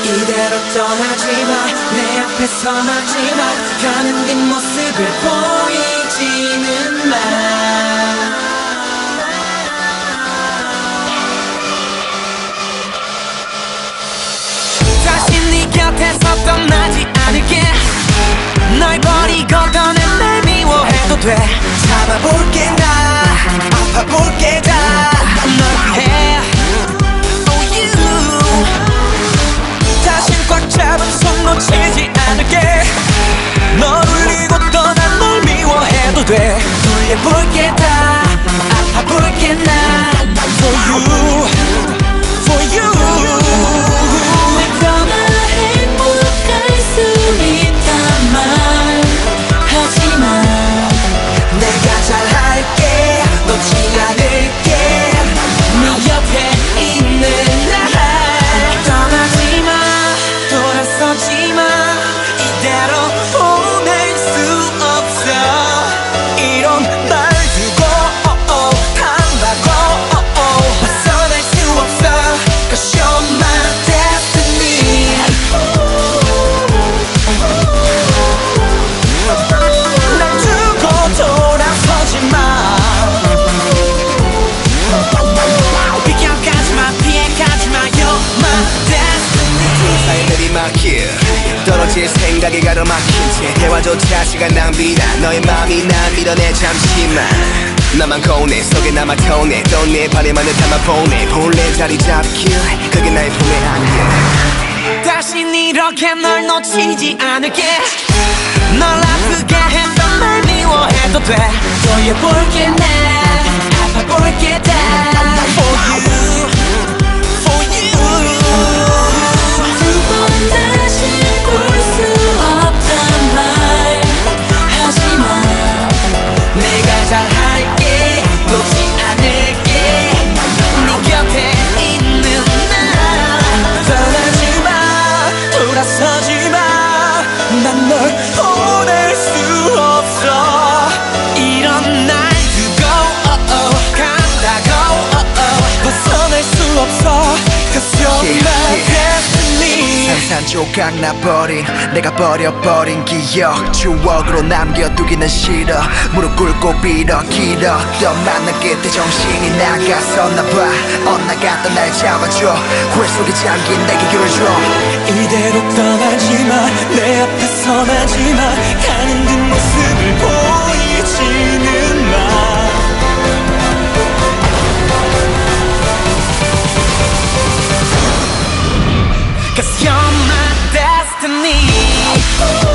이대로 떠나지마 내 앞에 서마지마 가는 뒷모습을 보이지는 마 다시 네 곁에서 떠나지 않을게 널 버리고 떠난 날 미워해도 돼 잡아볼게 나 아파볼게 다 널 위해 Oh you 다신 꽉 잡은 손 놓치지 않을게 널 울리고 떠난 널 미워해도 돼 돌려볼게 다 아파볼게 나 For you For you 떨어질 생각에 가로막힌 채 대화조차 시간 낭비다 너의 맘이 난 밀어내 잠시만 나만 고뇌 속에 남아 터네 또 내 바래만을 담아보내 본래 자리 잡길 그게 나의 품의 한계 다신 이렇게 널 놓치지 않을게 널 아프게 했던 날 미워해도 돼 돌려볼게 나 아파볼게 다 For you For you 조각 나버린 내가 버려버린 기억 추억으로 남겨두기는 싫어 무릎 꿇고 빌어 길었던 만남 끝에 정신이 나갔었나봐 엇나갔던 날 잡아줘 후회 속에 잠긴 내게 길을 줘 이대로 떠나지마 내 앞에 서나지마 가는 뒷모습을 보이지는 마 Cause you're my destiny